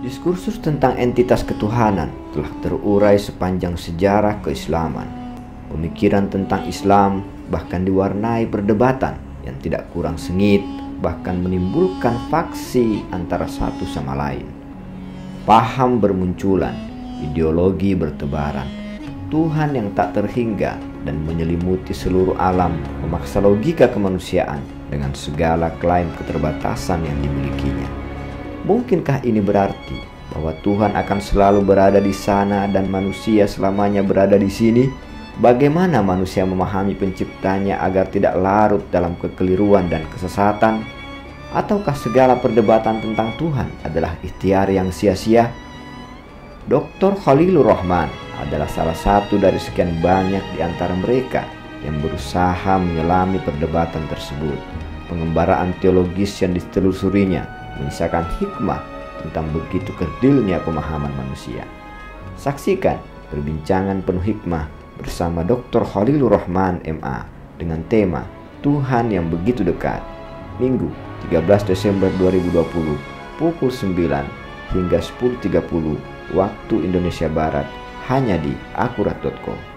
Diskursus tentang entitas ketuhanan telah terurai sepanjang sejarah keislaman. Pemikiran tentang Islam bahkan diwarnai perdebatan yang tidak kurang sengit, bahkan menimbulkan faksi antara satu sama lain. Paham bermunculan, ideologi bertebaran. Tuhan yang tak terhingga dan menyelimuti seluruh alam memaksa logika kemanusiaan dengan segala klaim keterbatasan yang dimilikinya. Mungkinkah ini berarti bahwa Tuhan akan selalu berada di sana dan manusia selamanya berada di sini? Bagaimana manusia memahami penciptanya agar tidak larut dalam kekeliruan dan kesesatan? Ataukah segala perdebatan tentang Tuhan adalah ikhtiar yang sia-sia? Dr. Khalilur Rahman adalah salah satu dari sekian banyak di antara mereka yang berusaha menyelami perdebatan tersebut. Pengembaraan teologis yang ditelusurinya menyisakan hikmah tentang begitu kerdilnya pemahaman manusia. Saksikan perbincangan penuh hikmah bersama Dr. Khalilur Rahman MA dengan tema Tuhan yang begitu dekat, Minggu 13 Desember 2020 pukul 9 hingga 10.30 waktu Indonesia Barat, hanya di akurat.com.